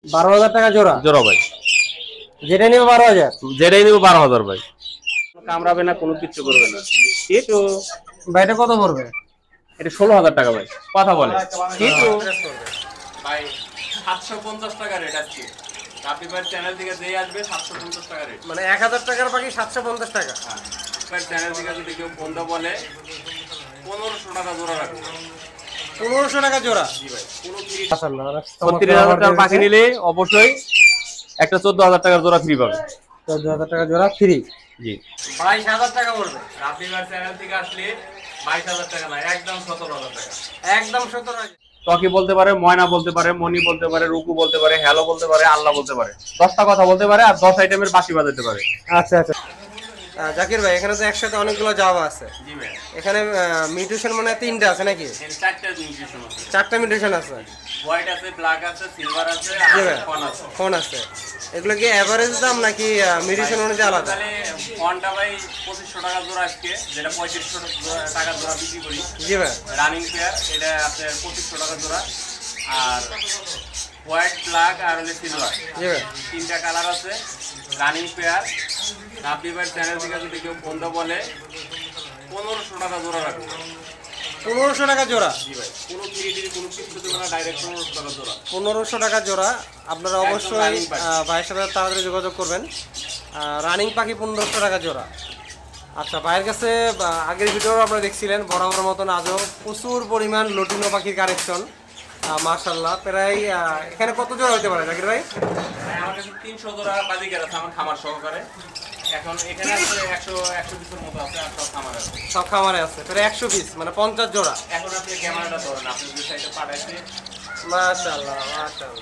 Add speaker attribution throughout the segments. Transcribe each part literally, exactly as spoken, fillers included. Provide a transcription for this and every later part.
Speaker 1: বারো হাজার টাকা জোড়া
Speaker 2: জোড়া ভাই।
Speaker 1: যেটা নিবে বারো হাজার,
Speaker 2: যেটাই নিবে বারো হাজার ভাই। কামড়াবে না, কোনো কিছু করবে না। কিন্তু
Speaker 1: ভাই এটা কত পড়বে?
Speaker 2: এটা ষোলো হাজার টাকা ভাই। কথা বলে কিন্তু
Speaker 3: ভাই সাতশো পঞ্চাশ টাকা রেট আজকে। রাফি ভাই চ্যানেল থেকে যেই আসবে সাতশো পঞ্চাশ টাকা রেট।
Speaker 1: মানে এক হাজার টাকার পাখি সাতশো পঞ্চাশ টাকা।
Speaker 3: হ্যাঁ, ভাই চ্যানেল থেকে যদি কেউ বন্ধ বলে পনেরোশো টাকা জোড়া রাখবে।
Speaker 1: পনেরোশো টাকা জোড়া।
Speaker 3: জি ভাই, কোনো ফ্রি।
Speaker 2: ছত্রিশ হাজার টাকা পাখি নিলে অবশ্যই একটা চোদ্দ হাজার টাকার জোড়া ফ্রি পাবে।
Speaker 1: চোদ্দ হাজার টাকা জোড়া ফ্রি।
Speaker 2: জি,
Speaker 3: বাইশ হাজার টাকা পড়বে। রাফি ভাই চ্যানেল থেকে আসলে বাইশ হাজার টাকা না, একদম সতেরো হাজার টাকা।
Speaker 1: একদম সতেরো হাজার।
Speaker 2: টকি বলতে পারে, ময়না বলতে পারে, মনি বলতে পারে, রুকু বলতে পারে, হ্যালো বলতে পারে, আল্লাহ বলতে পারে, দশটা কথা বলতে পারে, আর দশ আইটেমের বাঁশি বাজাতে পারে।
Speaker 1: আচ্ছা আচ্ছা। জাকির ভাই এখানে তো একসাথে অনেকগুলো জাবা আছে।
Speaker 3: জি ভাই,
Speaker 1: এখানে মিউটেশন মানে তিনটা আছে নাকি?
Speaker 3: এর চারটা মিউটেশন আছে।
Speaker 1: চারটা মিউটেশন আছে।
Speaker 3: হোয়াইট আছে, ব্ল্যাক আছে, সিলভার আছে,
Speaker 1: জি
Speaker 3: আর
Speaker 1: ভাই,
Speaker 3: ফন আছে।
Speaker 1: ফোন আছে। এগুলো কি এভারেজ দাম নাকি মিউটেশন অনুযায়ী আলাদা?
Speaker 3: তাহলে ফনটা ভাই পঁচিশশো টাকা জোড়া আজকে, যেটা পঁয়ত্রিশশো টাকা জোড়া বিক্রি করি।
Speaker 1: জি ভাই।
Speaker 3: রানিং পেয়ার এটা আপনার পঁচিশশো টাকা জোড়া। আর হোয়াইট, ব্ল্যাক আর হলে সিলভার,
Speaker 1: জি ভাই।
Speaker 3: তিনটা কালার আছে। Running pair. রাফি ভাই চ্যানেল থেকে যদি কেউ বন্ধ বলে পনেরোশো টাকা জোড়া রাখবে।
Speaker 1: পনেরোশো টাকা জোড়া।
Speaker 3: জি ভাই, কোনো ফ্রি টিরি কোনো কিছু দেবে না, ডাইরেক্ট পনেরোশো টাকা জোড়া।
Speaker 1: পনেরোশো টাকা জোড়া। আপনারা
Speaker 3: একদম
Speaker 1: অবশ্যই
Speaker 3: running পাখি।
Speaker 1: আহ, ভাইয়ের সাথে তাড়াতাড়ি যোগাযোগ করবেন। রানিং পাখি পনেরোশো টাকা জোড়া। আচ্ছা, ভাইয়ের কাছে আহ, আগের ভিডিও আপনারা দেখছিলেন, বরাবর মতন আজও প্রচুর পরিমাণ লটিনো পাখির কালেকশন। মার্শাল্লাহ, প্রায় আহ, এখানে কত জোড়া হতে পারে জাকির ভাই?
Speaker 3: আমার কাছে তিনশো জোড়া বাজিকার আছে আমার খামার সহকারে। এখন এখানে আছে একশো একশো পিসের মতো আছে, আর সব খামার আছে।
Speaker 1: সব খামারে আছে প্রায় একশো পিস, মানে পঞ্চাশ জোড়া।
Speaker 3: এখন আপনি ক্যামেরাটা ধরেন, আপনি যে সাইডে পাঠাইছে।
Speaker 1: মাশাআল্লাহ মাশাআল্লাহ।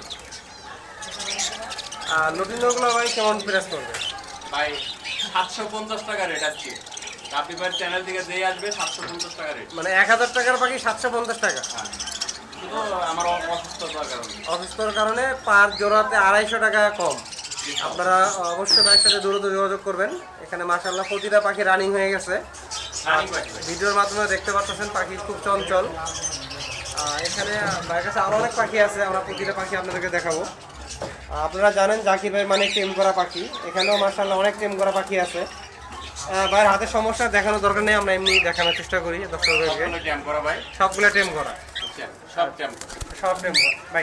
Speaker 1: আর লটিনোগুলো ভাই কেমন প্রেস করবে?
Speaker 3: ভাই সাতশো পঞ্চাশ টাকা রেট আজকে। রাফি ভাই চ্যানেল থেকে যেই আসবে সাতশো পঞ্চাশ টাকা রেট।
Speaker 1: মানে এক হাজার টাকার পাখি সাতশো পঞ্চাশ টাকা।
Speaker 3: হ্যাঁ, শুধু আমার অসুস্থতার কারণে।
Speaker 1: অসুস্থতার কারণে পার জোড়াতে আড়াইশো টাকা কম। আপনারা অবশ্যই ভাইয়ের সাথে দ্রুত যোগাযোগ করবেন। এখানে মাশাআল্লাহ প্রতিটা পাখি রানিং হয়ে গেছে।
Speaker 3: রানিং পাখি ভাই।
Speaker 1: ভিডিওর মাধ্যমে দেখতে পাচ্ছেন পাখি খুব চঞ্চল। আহ, এখানে ভাইয়ের কাছে আরো অনেক পাখি আছে, আমরা প্রতিটা পাখি আপনাদেরকে দেখাবো। আহ, আপনারা জানেন জাকির ভাই মানে টেম করা পাখি। এখানেও মাশাআল্লাহ অনেক টেম করা পাখি আছে। আহ, ভাইয়ের হাতের সমস্যা দেখানোর দরকার নেই, আমরা এমনি দেখানোর চেষ্টা করি দর্শকদেরকে।
Speaker 3: সবগুলো ট্যাম্প করা ভাই।
Speaker 1: সবগুলো টেম করা।
Speaker 3: বুঝছেন? সব ট্যাম্প করা।
Speaker 1: সব টেম করা ভাই।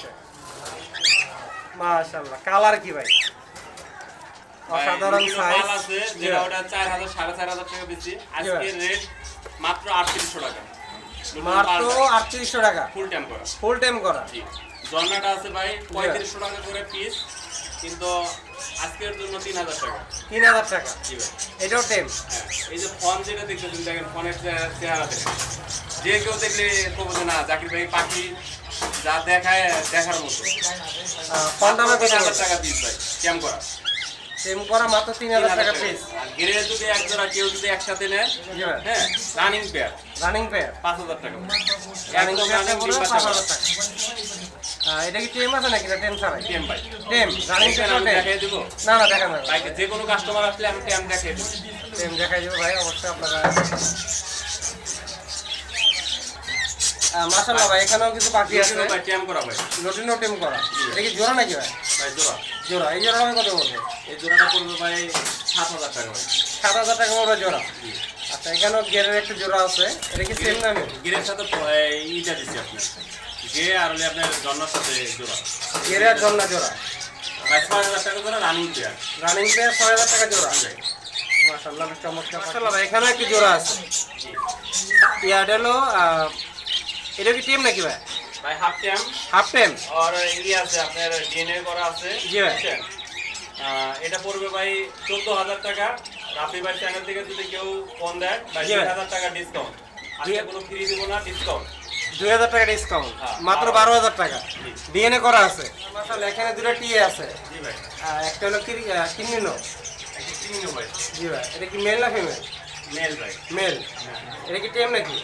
Speaker 1: মাশাআল্লাহ, কালার কি ভাই? অসাধারণ
Speaker 3: ভাই,
Speaker 1: সাইজ।
Speaker 3: মাল আছে যেটা ওটা চার হাজার সাড়ে চার হাজার টাকা বেশি। আজকের রেট মাত্র আটত্রিশশো টাকা।
Speaker 1: মাত্র আটত্রিশশো টাকা
Speaker 3: ফুল ট্যাম্প করা।
Speaker 1: ফুল টাইম করা।
Speaker 3: জি, জন্নাটা আছে ভাই পঁয়ত্রিশশো টাকা করে পিস, কিন্তু আজকের জন্য তিন হাজার টাকা।
Speaker 1: তিন হাজার টাকা।
Speaker 3: জি ভাই।
Speaker 1: এটাও টেম।
Speaker 3: হ্যাঁ, এই যে ফোন যেটা দেখতেছেন, দেখেন ফোনের চেহারা- চেহারা দেখেন। যে কেউ দেখলে কবো যে না জাকির ভাই পাখি যা দেখায় দেখার মতো।
Speaker 1: ফোন দামে
Speaker 3: তিন
Speaker 1: কত?
Speaker 3: হাজার টাকা পিস ভাই ট্যাম্প করা।
Speaker 1: টেম করা মাত্র তিন হাজার টাকা পিস।
Speaker 3: আর গেরে যদি এক জোড়া কেউ যদি একসাথে নেয়,
Speaker 1: জি ভাই।
Speaker 3: হ্যাঁ, রানিং পেয়ার
Speaker 1: রানিং পেয়ার।
Speaker 3: পাঁচ হাজার টাকা।
Speaker 1: রানিং
Speaker 3: একদম
Speaker 1: পেয়ারটা
Speaker 3: running
Speaker 1: পড়বে
Speaker 3: ডিম
Speaker 1: পাঁচ
Speaker 3: বাচ্চা
Speaker 1: হাজার
Speaker 3: করা।
Speaker 1: টাকা। আহ, এটা কি টেম আছে নাকি না টেম ছাড়াই?
Speaker 3: ট্যাম্প ভাই।
Speaker 1: টেম রানিং
Speaker 3: এখানে
Speaker 1: পেয়ার
Speaker 3: আমি
Speaker 1: টেম।
Speaker 3: দেখিয়ে দেবো।
Speaker 1: না না দেখা যাবে।
Speaker 3: ভাইকে যে কোনো কাস্টমার আসলে আমি ট্যাম্প দেখিয়ে দেবো।
Speaker 1: টেম দেখাই দেবো ভাই, অবশ্যই আপনারা। আহ, মাশাআল্লাহ ভাই, এখানেও কিছু পাখি আছে।
Speaker 3: ভাই ট্যাম্প করা ভাই।
Speaker 1: লটিনো টেম করা। এটা কি জোড়া নাকি ভাই?
Speaker 3: ভাই জোড়া।
Speaker 1: জোড়া। এই জোড়া আমি কত বলবো?
Speaker 3: এই জোড়াটা পড়বে ভাই সাত হাজার টাকা ভাই।
Speaker 1: সাত হাজার টাকা পড়বে জোড়া। আচ্ছা, এখানেও গেরের একটা জোড়া আছে। এটা কি সেম দামে?
Speaker 3: গিরের সাথে প- এই ইটা দিচ্ছি আপনার। গে আর হলে আপনার জন্নার সাথে জোড়া।
Speaker 1: গেরে আর জন্না জোড়া।
Speaker 3: ভাই ছয় হাজার টাকা জোড়া রানিং পেয়ার।
Speaker 1: রানিং পেয়ার ছয় হাজার টাকা জোড়া। মাশাআল্লাহ, বেশ চমৎকার। মাশাআল্লাহ ভাই, এখানেও একটি জোড়া আছে। ইয়াটা হলো আহ, এটা কি টেম নাকি ভাই?
Speaker 3: ভাই হাফ ট্যাম্প
Speaker 1: হাফ টেম।
Speaker 3: আর ই আছে আপনার ডিএনএ করা আছে।
Speaker 1: জি ভাই।
Speaker 3: বুঝছেন? আহ, এটা পড়বে ভাই চোদ্দ হাজার টাকা। রাফি ভাই চ্যানেল থেকে যদি কেউ ফোন দেয় ভাই
Speaker 1: জি
Speaker 3: দুই
Speaker 1: ভাই।
Speaker 3: হাজার টাকা ডিসকাউন্ট। আজকে কোনো ফ্রি দিব না, ডিসকাউন্ট।
Speaker 1: দুই হাজার টাকা ডিসকাউন্ট।
Speaker 3: হ্যাঁ,
Speaker 1: মাত্র
Speaker 3: বারো
Speaker 1: বারো হাজার টাকা। ডিএনএ করা আছে। মাশাআল্লাহ, এখানে দুটো টিএ আছে।
Speaker 3: জি ভাই।
Speaker 1: আহ, একটা হলো কি কিনিনো।
Speaker 3: একটা চিনিও ভাই।
Speaker 1: জি ভাই। এটা কি মেল না ফিমেল?
Speaker 3: মেল ভাই।
Speaker 1: মেল। এটা কি টেম নাকি?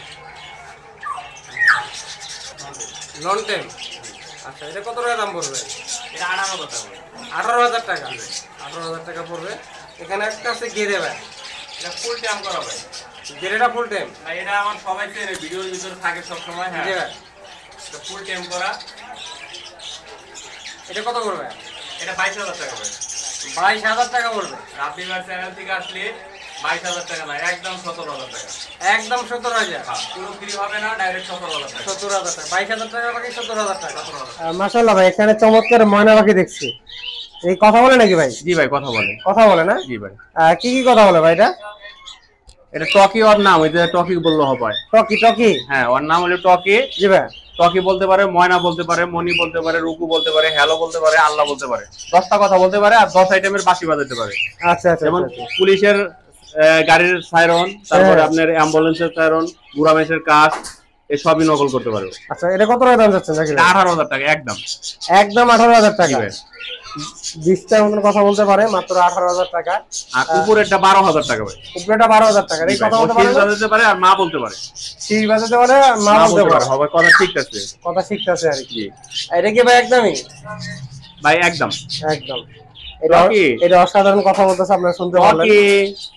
Speaker 1: নন টেম। আচ্ছা, এটা কত টাকা দাম পড়বে?
Speaker 3: এটা আঠারো হাজার টাকা ভাই।
Speaker 1: আঠারো হাজার টাকা। আঠারো হাজার টাকা পড়বে। এখানে একটা আছে গেরে ভাই।
Speaker 3: এটা ফুল ট্যাম্প করা ভাই।
Speaker 1: গেরেটা ফুল টাইম।
Speaker 3: ভাই এটা আমার সবাই চেনে, ভিডিওর ভিতরে থাকে সব সময়। হ্যাঁ,
Speaker 1: জি ভাই।
Speaker 3: এটা ফুল ট্যাম্প করা।
Speaker 1: এটা কত করবে?
Speaker 3: এটা বাইশ হাজার টাকা ভাই।
Speaker 1: বাইশ হাজার টাকা পড়বে।
Speaker 3: রাব্বি ভাই চ্যানেল থেকে আসলে বাইশ হাজার টাকা না, একদম সতেরো হাজার টাকা।
Speaker 1: একদম সতেরো হাজার।
Speaker 3: হ্যাঁ, পুরো ফ্রি হবে না, ডাইরেক্ট সতেরো হাজার টাকা।
Speaker 1: সত্তর হাজার টাকা, বাইশ হাজার টাকা বাকি সত্তর হাজার টাকা।
Speaker 3: সতেরো হাজার।
Speaker 1: মাশাআল্লাহ ভাই, এখানে চমৎকার ময়না পাখি দেখছি। এই কথা বলে নাকি ভাই?
Speaker 2: জি ভাই কথা বলে।
Speaker 1: কথা বলে না?
Speaker 2: জি ভাই।
Speaker 1: আহ, কি কি কথা বলে ভাই এটা?
Speaker 2: এটা টকি ওর নাম, ওই যে টকি বললে হবে।
Speaker 1: Talkie talkie?
Speaker 2: হ্যাঁ ওর নাম হলো টকি।
Speaker 1: জি ভাই।
Speaker 2: টকি বলতে পারে, ময়না বলতে পারে, মনি বলতে পারে, রুকু বলতে পারে, হ্যালো বলতে পারে, আল্লাহ বলতে পারে, দশটা কথা বলতে পারে আর দশ আইটেমের বাঁশি বাজাতে পারে।
Speaker 1: আচ্ছা আচ্ছা।
Speaker 2: যেমন
Speaker 1: আচ্ছা, আচ্ছা।
Speaker 2: পুলিশের আহ, গাড়ির সাইরন, তারপরে
Speaker 1: হ্যাঁ।
Speaker 2: আপনার অ্যাম্বুলেন্সের সাইরন, গুরামেশের কাজ, এই সবই নকল করতে পারবে।
Speaker 1: আচ্ছা, এটা কত টাকা দাম যাচ্ছেন জাকির ভাই?
Speaker 2: আঠারো হাজার টাকা একদম।
Speaker 1: একদম আঠারো হাজার টাকা।
Speaker 2: জি ভাই।
Speaker 1: বিশটার মতন কথা বলতে পারে, মাত্র আঠারো হাজার টাকা।
Speaker 2: আর উপরেরটা বারো হাজার টাকা ভাই।
Speaker 1: উপরেটা বারো হাজার টাকা। এই কথা বলতে পারে
Speaker 2: শীষ
Speaker 1: না?
Speaker 2: বাজাতে পারে আর মা বলতে পারে।
Speaker 1: শীষ বাজাতে পারে, মা
Speaker 2: মা
Speaker 1: বলতে পারে।
Speaker 2: হবে, কথা ঠিক আছে।
Speaker 1: কথা শিখতেছে আর কি।
Speaker 2: জি
Speaker 1: এটা কি ভাই একদমই?
Speaker 2: ভাই একদম।
Speaker 1: একদম। এটা
Speaker 2: টকি।
Speaker 1: এটা অসাধারণ কথা বলতেছে, আপনারা শুনতে পারলেন।
Speaker 2: টকি।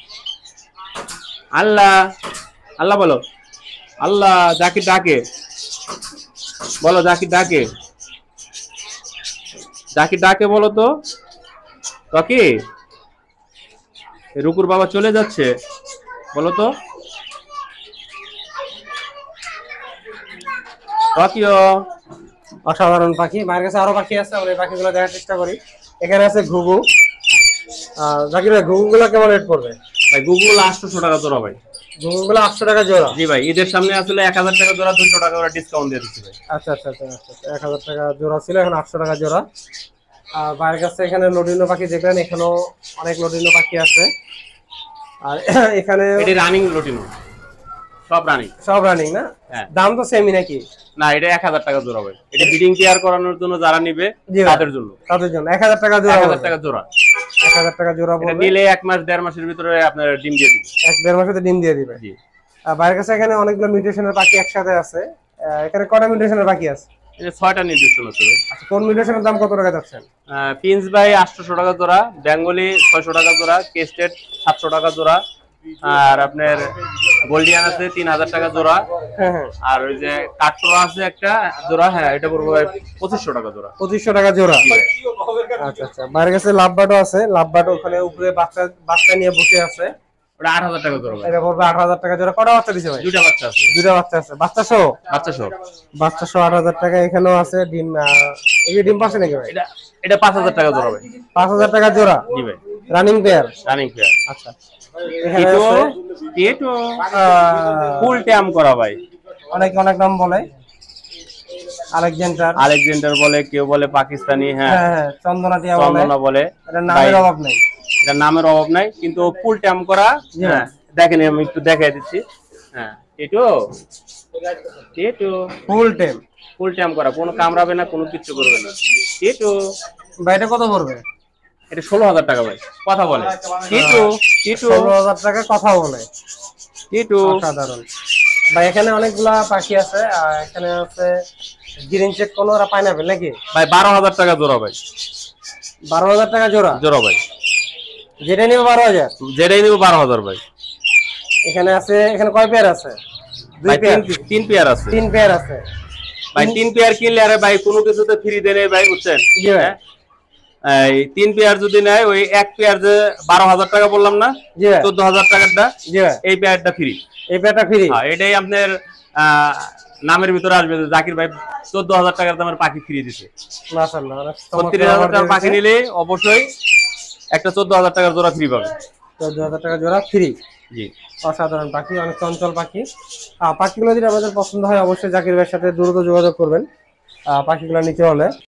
Speaker 2: আল্লাহ আল্লাহ বলো। আল্লাহ জাকির ডাকে বলো, জাকির ডাকে, জাকির ডাকে বলো তো। টকি, রুকুর বাবা চলে যাচ্ছে, বলো তো। টকিও।
Speaker 1: অসাধারণ পাখি। মায়ের কাছে আরো পাখি আছে, আমরা এই পাখিগুলো দেখার চেষ্টা করি। এখানে আছে ঘুঘু। আহ, জাকির ভাই, ঘুঘুগুলো কেমন রেট পড়বে?
Speaker 2: ভাই গুগল আটশো টাকা জোড়া ভাই।
Speaker 1: ঘুঘুগুলো আটশো টাকা জোড়া?
Speaker 2: জি ভাই, ঈদের সামনে আসলে এক হাজার টাকা জোড়া, দুশো টাকা করে ডিসকাউন্ট দিয়ে দিচ্ছি ভাই।
Speaker 1: আচ্ছা আচ্ছা আচ্ছা আচ্ছা। এক হাজার টাকা জোড়া ছিল, এখন আটশো টাকা জোড়া। আর বাইরের কাছে এখানে লটিনো পাখি দেখলেন, এখানেও অনেক লটিনো পাখি আছে। আর এখানে
Speaker 2: এটি রানিং লটিনো, সব রানিং।
Speaker 1: সব রানিং না?
Speaker 2: হ্যাঁ।
Speaker 1: দাম তো সেমই নাকি?
Speaker 2: না, এটা এক হাজার টাকা জোড়া ভাই। এটা ব্রিডিং কেয়ার করানোর জন্য যারা নিবে
Speaker 1: জি ভাই।
Speaker 2: তাদের জন্য
Speaker 1: তাদের জন্য এক হাজার টাকা জোড়া
Speaker 2: এক হাজার
Speaker 1: পড়বে।
Speaker 2: টাকা জোড়া।
Speaker 1: এক হাজার টাকা জোড়া
Speaker 2: এটা
Speaker 1: পড়বে।
Speaker 2: নিলে এক মাস দেড় মাসের ভিতরে আপনার ডিম দিয়ে দিবে।
Speaker 1: এক দেড় মাসে ডিম দিয়ে দিবে।
Speaker 2: জি।
Speaker 1: আর বাইরের কাছে এখানে অনেকগুলো মিউটেশনের পাখি একসাথে আছে। আহ, এখানে কটা মিউটেশনের পাখি আছে?
Speaker 2: এটা ছয়টা নির্দিষ্ট আছে ভাই।
Speaker 1: আচ্ছা, কোন মিউটেশনের দাম কত টাকা যাচ্ছেন?
Speaker 2: পিন্স ভাই আটশোশো টাকা জোড়া, বেঙ্গলি ছয়শো টাকা জোড়া, কেস্টেড সাতশো টাকা জোড়া, আর আপনার গোল্ডিয়ান আছে তিন হাজার টাকা জোড়া,
Speaker 1: হ্যাঁ হ্যাঁ।
Speaker 2: আর ওই যে কাটরা আছে একটা জোড়া, হ্যাঁ এটা পড়বে ভাই পঁচিশশো টাকা জোড়া।
Speaker 1: পঁচিশশো টাকা জোড়া।
Speaker 2: জি ভাই।
Speaker 1: আচ্ছা আচ্ছা। বাইরের কাছে লাভবাটও আছে। লাভবাট ওখানে উপরে বাচ্চা বাচ্চা নিয়ে বসে আছে।
Speaker 2: ওটা আট হাজার টাকা জোড়া ভাই।
Speaker 1: এটা পড়বে আট হাজার টাকা জোড়া। কটা বাচ্চা দিছে ভাই?
Speaker 2: দুইটা বাচ্চা আছে।
Speaker 1: দুটা বাচ্চা আছে। বাচ্চা সহ?
Speaker 2: বাচ্চা সহ।
Speaker 1: বাচ্চা সহ আট হাজার টাকা। এখানেও আছে ডিম। আহ, এই যে ডিম পাচ্ছে নাকি ভাই?
Speaker 2: এটা এটা পাঁচ হাজার টাকা জোড়া ভাই।
Speaker 1: পাঁচ হাজার টাকা জোড়া।
Speaker 2: জি ভাই।
Speaker 1: Running pair?
Speaker 2: Running pair.
Speaker 1: আচ্ছা। এখানে
Speaker 2: এটো
Speaker 1: আছে
Speaker 2: এটো
Speaker 1: আহ,
Speaker 2: ফুল ট্যাম করা ভাই।
Speaker 1: অনেক অনেক নাম বলে। আলেকজান্ডার।
Speaker 2: আলেকজান্ডার বলে, কেউ বলে পাকিস্তানি, হ্যাঁ
Speaker 1: হ্যাঁ হ্যাঁ, চন্দনা টিয়া বলে।
Speaker 2: চন্দনা বলে।
Speaker 1: এটা নামের
Speaker 2: ভাই,
Speaker 1: অভাব নেই।
Speaker 2: এটা নামের অভাব নাই, কিন্তু ফুল ট্যাম করা।
Speaker 1: জি।
Speaker 2: হ্যাঁ দেখেন, আমি একটু দেখাই দিচ্ছি। হ্যাঁ এটো এটো
Speaker 1: ফুল টেম।
Speaker 2: ফুল ট্যাম করা, কোনো কামড়াবে না, কোনো কিচ্ছু করবে না। এটো
Speaker 1: ভাই এটা কত পড়বে?
Speaker 2: এটা ষোলো হাজার টাকা ভাই, কথা বলে। এটো এটো
Speaker 1: ষোলো হাজার টাকা কথা বলে।
Speaker 2: এটো
Speaker 1: সাধারণ ভাই। এখানে অনেকগুলা পাখি আছে। আর এখানে আছে গ্রিন চেক কোন ওরা পাইনাপেল নাকি?
Speaker 2: ভাই বারো হাজার টাকা জোড়া ভাই।
Speaker 1: বারো হাজার টাকা জোড়া?
Speaker 2: জোড়া ভাই,
Speaker 1: যেটা নিবে বারো হাজার।
Speaker 2: যেটাই নিব বারো হাজার ভাই।
Speaker 1: এখানে আছে, এখানে কয় পেয়ার আছে? দুই
Speaker 2: ভাই
Speaker 1: পেয়ার?
Speaker 2: তিন তিন পেয়ার আছে
Speaker 1: তিন পেয়ার আছে
Speaker 2: ভাই। তিন পেয়ার কিনলে আরে ভাই কোনো কিছুতে ফ্রি দেনে ভাই, বুঝছেন?
Speaker 1: জি ভাই।
Speaker 2: হ্যাঁ, এই তিন পেয়ার যদি নেয়, ওই এক পেয়ার যে বারো হাজার টাকা বললাম না,
Speaker 1: জি ভাই।
Speaker 2: চোদ্দ হাজার টাকারটা,
Speaker 1: জি ভাই।
Speaker 2: এই পেয়ারটা ফ্রি।
Speaker 1: এই পেয়ারটা ফ্রি?
Speaker 2: হ্যাঁ, এটাই আপনার আহ, নামের ভিতরে আসবে যে জাকির ভাই চোদ্দ হাজার টাকার দামের পাখি ফ্রি দিছে।
Speaker 1: মাশাআল্লাহ, অনেক
Speaker 2: ছত্রিশ
Speaker 1: চমৎকার
Speaker 2: হাজার টাকার
Speaker 1: offer
Speaker 2: পাখি
Speaker 1: দিয়েছে।
Speaker 2: নিলে অবশ্যই একটা চোদ্দ হাজার টাকার জোড়া ফ্রি পাবে।
Speaker 1: চোদ্দ হাজার টাকা জোড়া ফ্রি।
Speaker 2: জি।
Speaker 1: অসাধারণ পাখি, অনেক চঞ্চল পাখি। আহ, পাখিগুলো যদি আমাদের পছন্দ হয়, অবশ্যই জাকির ভাইয়ের সাথে দ্রুত যোগাযোগ করবেন আহ, পাখিগুলো নিতে হলে।